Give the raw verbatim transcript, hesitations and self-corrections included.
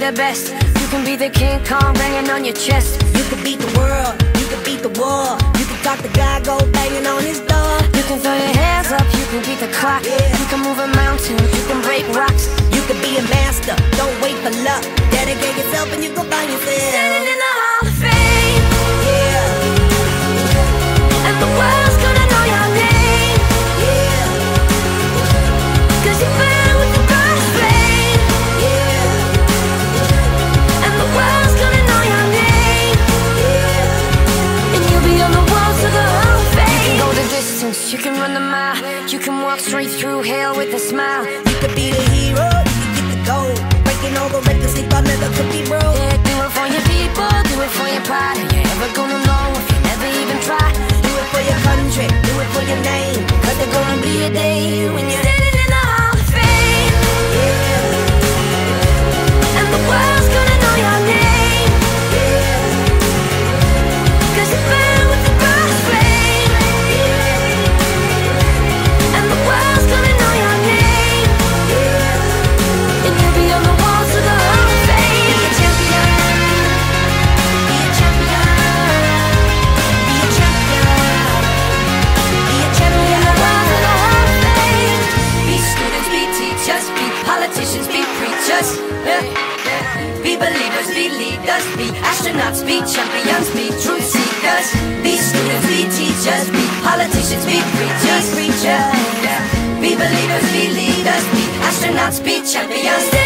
the best. You can be the King Kong banging on your chest. You can beat the world, you can beat the war. You can talk the guy, go banging on his door. You can throw your hands up, you can beat the clock. Yeah. You can move a mountain, you can break rocks. You can be a master, don't wait for luck. Dedicate yourself and you go find yourself. Standing in the Hall of Fame, Yeah, and the world's gonna know your name. yeah, Cause you burn with the brightest flame, yeah, and the world's gonna know your name. yeah. And you'll be on the walls of the Hall of Fame. You can go the distance, you can run the mile. You can walk straight through hell with a smile. You could be the hero, you could get the gold. Breaking all the records they thought never could be broke. Yeah, do it for your people, do it for your pride. Are you ever gonna know if you never even try? Do it for your country, do it for your name. Cause there's gonna be a day when you're Standing in the Hall of Fame, and the world's gonna know your name. Cause you burn with the brightest flame, and the world's gonna know your name. And you'll be on the walls of the Hall of Fame. Be a champion, be a champion, be a champion, be a champion. The walls of the Hall of Fame. Be students, be teachers, be politicians, be preachers. Yeah. Be believers, be leaders, be astronauts, be champions, be truth seekers. Be students, be teachers, be politicians, be preachers, preachers. Yeah. Be believers, be leaders, be astronauts, be champions.